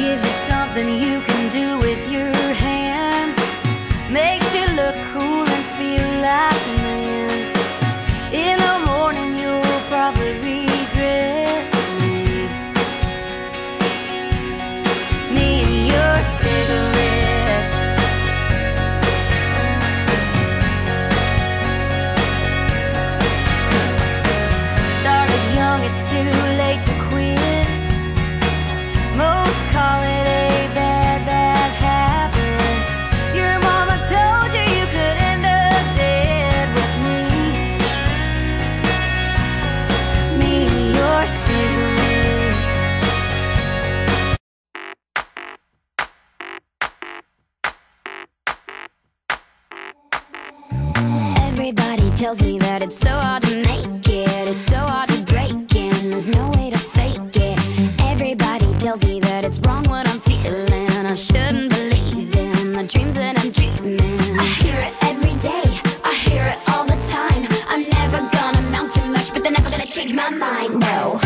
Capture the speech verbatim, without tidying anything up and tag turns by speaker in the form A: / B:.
A: gives you something you can do with your hands, makes you look cool and feel like a man. In the morning you'll probably regret me, me and your cigarettes. Started young, it's too late to quit. Most call it a bad, bad habit. Your mama told you you could end up dead with me, me and your cigarettes. Everybody tells me that it's so hard to make it, it's so hard to break it, and there's no way to fake it. Everybody tells me that it's wrong what I'm feeling, I shouldn't believe in the dreams that I'm dreaming. I hear it every day, I hear it all the time. I'm never gonna amount to much, but they're never gonna change my mind, no.